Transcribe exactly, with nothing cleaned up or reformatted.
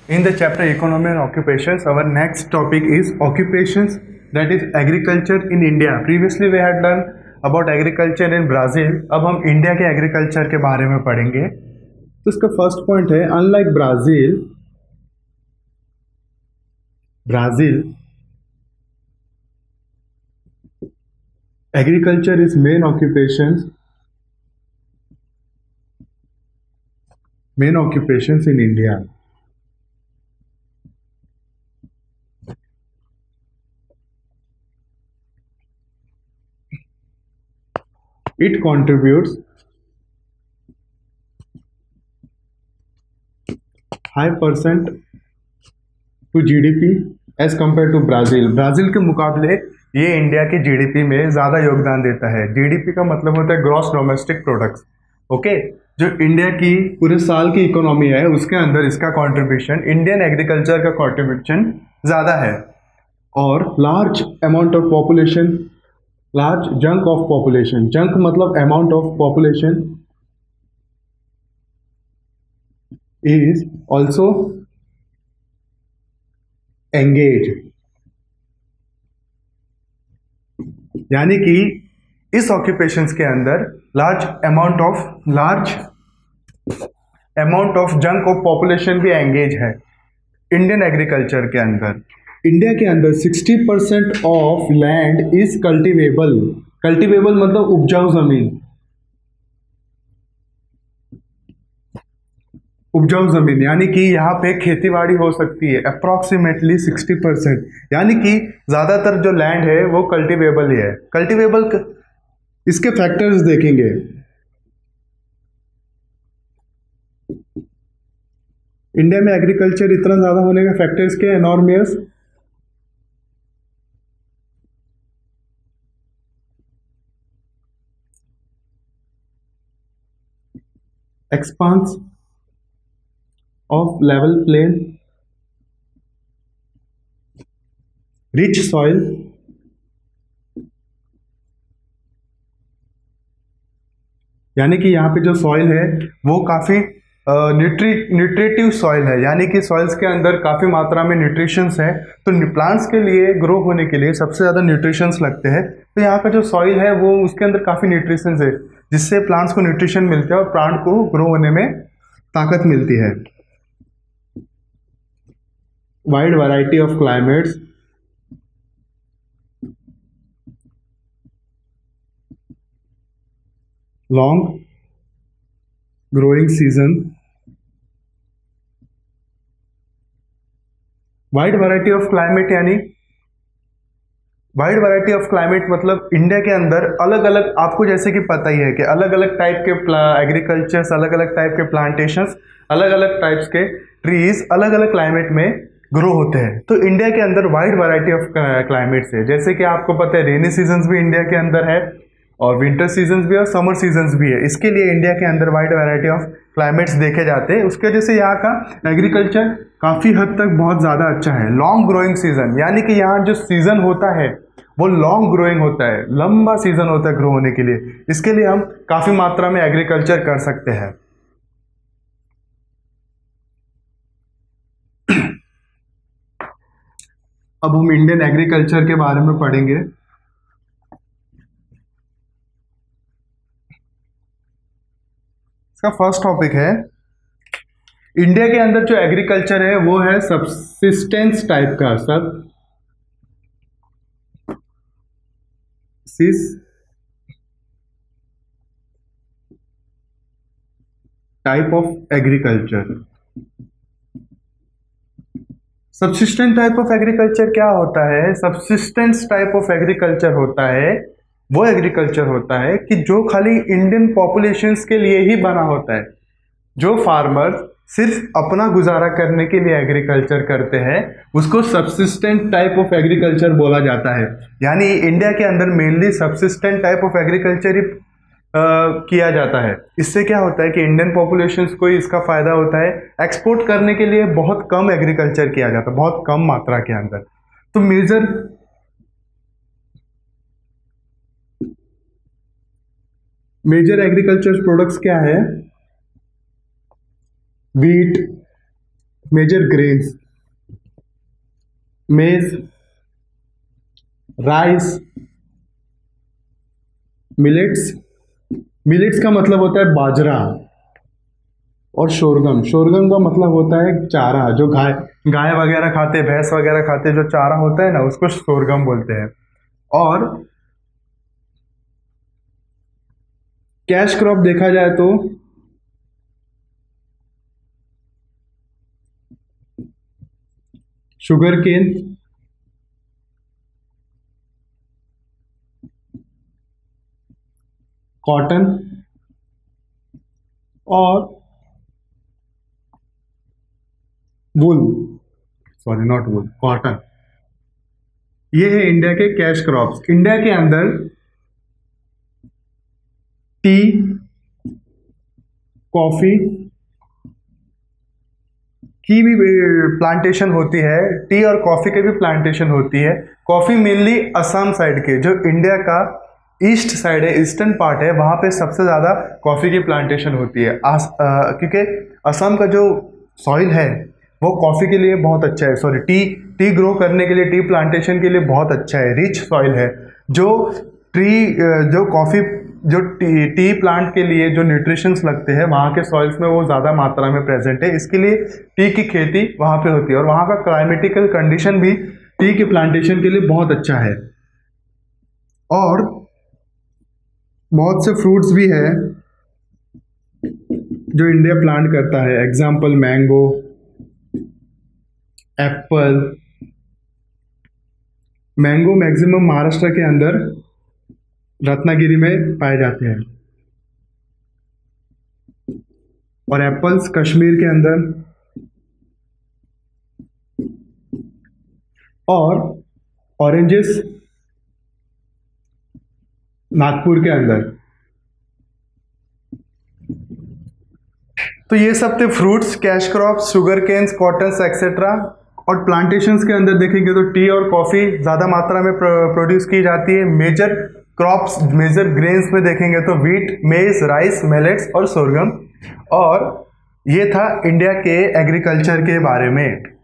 In the chapter Economy and Occupations, our next topic is occupations, that is agriculture in India. Previously we had learned about agriculture in Brazil. अब हम India के agriculture के बारे में पढ़ेंगे. तो इसका फर्स्ट पॉइंट है, unlike Brazil Brazil agriculture is main occupations main occupations in India. It contributes high percent to G D P as compared to Brazil. Brazil के मुकाबले ये इंडिया के जीडीपी में ज़्यादा योगदान देता है. जीडीपी का मतलब होता है ग्रॉस डोमेस्टिक प्रोडक्ट्स. ओके, जो इंडिया की पूरे साल की इकोनॉमी है उसके अंदर इसका कंट्रीब्यूशन, इंडियन एग्रीकल्चर का कंट्रीब्यूशन ज़्यादा है. और large amount of population, large chunk of population, chunk मतलब amount of population is also engage. यानी कि इस ऑक्यूपेशंस के अंदर large amount of large amount of chunk of population भी एंगेज है इंडियन एग्रीकल्चर के अंदर. इंडिया के अंदर sixty percent of land is cultivable. Cultivable मतलब उपजाऊ जमीन. उपजाऊ जमीन यानी कि यहाँ पे खेतीबाड़ी हो सकती है अप्रॉक्सीमेटली सिक्सटी परसेंट. यानी कि ज़्यादातर जो लैंड है वो कल्टिवेबल ही है. कल्टिवेबल इसके फैक्टर्स देखेंगे. इंडिया में एग्रीकल्चर इतना ज़्यादा होने के फैक्टर्स के enormous expanse of level plain, rich soil, यानी कि यहाँ पे जो सॉइल है वो काफ़ी न्यूट्री न्यूट्रिटिव सॉइल है. यानी कि सॉइल्स के अंदर काफ़ी मात्रा में न्यूट्रिशंस है. तो प्लांट्स के लिए ग्रो होने के लिए सबसे ज़्यादा न्यूट्रिशंस लगते हैं. तो यहाँ का जो सॉइल है वो उसके अंदर काफ़ी न्यूट्रिशंस है जिससे प्लांट्स को न्यूट्रिशन मिलता है और प्लांट को ग्रो होने में ताकत मिलती है. Wide variety of climates, long growing season. Wide variety of climate यानी वाइड वैरायटी ऑफ क्लाइमेट मतलब इंडिया के अंदर अलग अलग, आपको जैसे कि पता ही है कि अलग अलग टाइप के एग्रीकल्चर्स, अलग अलग टाइप के प्लांटेशंस, अलग अलग टाइप्स के ट्रीज अलग अलग क्लाइमेट में ग्रो होते हैं. तो इंडिया के अंदर वाइड वैरायटी ऑफ क्लाइमेट्स है. जैसे कि आपको पता है रेनी सीजन्स भी इंडिया के अंदर है और विंटर सीजन्स भी और समर सीजन्स भी है. इसके लिए इंडिया के अंदर वाइड वैरायटी ऑफ क्लाइमेट्स देखे जाते हैं. उसके वजह से यहाँ का एग्रीकल्चर काफ़ी हद तक बहुत ज़्यादा अच्छा है. लॉन्ग ग्रोइंग सीजन यानी कि यहाँ जो सीजन होता है वो लॉन्ग ग्रोइंग होता है, लंबा सीजन होता है ग्रो होने के लिए. इसके लिए हम काफ़ी मात्रा में एग्रीकल्चर कर सकते हैं. अब हम इंडियन एग्रीकल्चर के बारे में पढ़ेंगे. इसका फर्स्ट टॉपिक है, इंडिया के अंदर जो एग्रीकल्चर है वो है सबसिस्टेंस टाइप का. Sub sis type of agriculture. Subsistent type of agriculture क्या होता है? सबसिस्टेंस टाइप ऑफ एग्रीकल्चर होता है वो एग्रीकल्चर होता है कि जो खाली इंडियन पॉपुलेशंस के लिए ही बना होता है. जो फार्मर सिर्फ अपना गुजारा करने के लिए एग्रीकल्चर करते हैं उसको सबसिस्टेंट टाइप ऑफ एग्रीकल्चर बोला जाता है. यानी इंडिया के अंदर mainly subsistent type of agriculture ही Uh, किया जाता है. इससे क्या होता है कि इंडियन पॉपुलेशंस को इसका फायदा होता है. एक्सपोर्ट करने के लिए बहुत कम एग्रीकल्चर किया जाता है, बहुत कम मात्रा के अंदर. तो मेजर मेजर एग्रीकल्चर प्रोडक्ट्स क्या है? Wheat, major grains, maize, rice, millets. Millets का मतलब होता है बाजरा, और शोरगम, शोरगम का मतलब होता है चारा, जो गाय गाय वगैरह खाते, भैंस वगैरह खाते, जो चारा होता है ना, उसको शोरगम बोलते हैं। और कैश क्रॉप देखा जाए तो शुगर केन, कॉटन और wool, sorry not wool, cotton. ये है इंडिया के कैश क्रॉप्स। इंडिया के अंदर टी, कॉफी की भी प्लांटेशन होती है, टी और कॉफी की भी प्लांटेशन होती है। कॉफी मेनली असम साइड के, जो इंडिया का ईस्ट साइड है, ईस्टर्न पार्ट है, वहां पे सबसे ज्यादा कॉफी की प्लांटेशन होती है। आस, आ, क्योंकि असम का जो सॉइल है वो कॉफी के लिए बहुत अच्छा है, सॉरी टी टी ग्रो करने के लिए, टी प्लांटेशन के लिए बहुत अच्छा है, रिच सॉइल है। जो ट्री जो कॉफी जो टी टी प्लांट के लिए जो न्यूट्रिशंस लगते हैं वहाँ के सॉइल्स में वो ज़्यादा मात्रा में प्रेजेंट है, इसके लिए टी की खेती वहाँ पे होती है। और वहाँ का क्लाइमेटिकल कंडीशन भी टी के प्लांटेशन के लिए बहुत अच्छा है। और बहुत से फ्रूट्स भी है जो इंडिया प्लांट करता है, example mango, apple. Mango maximum Maharashtra के अंदर रत्नागिरी में पाए जाते हैं, और एप्पल्स कश्मीर के अंदर, और ऑरेंजेस नागपुर के अंदर। तो ये सब थे fruits, cash crops, sugar canes, cottons etcetera. और प्लांटेशंस के अंदर देखेंगे तो टी और कॉफ़ी ज़्यादा मात्रा में प्रोड्यूस की जाती है। मेजर क्रॉप्स, मेजर ग्रेन्स में देखेंगे तो वीट, मेज, राइस, मिलेट्स और सोरगम। और ये था इंडिया के एग्रीकल्चर के बारे में।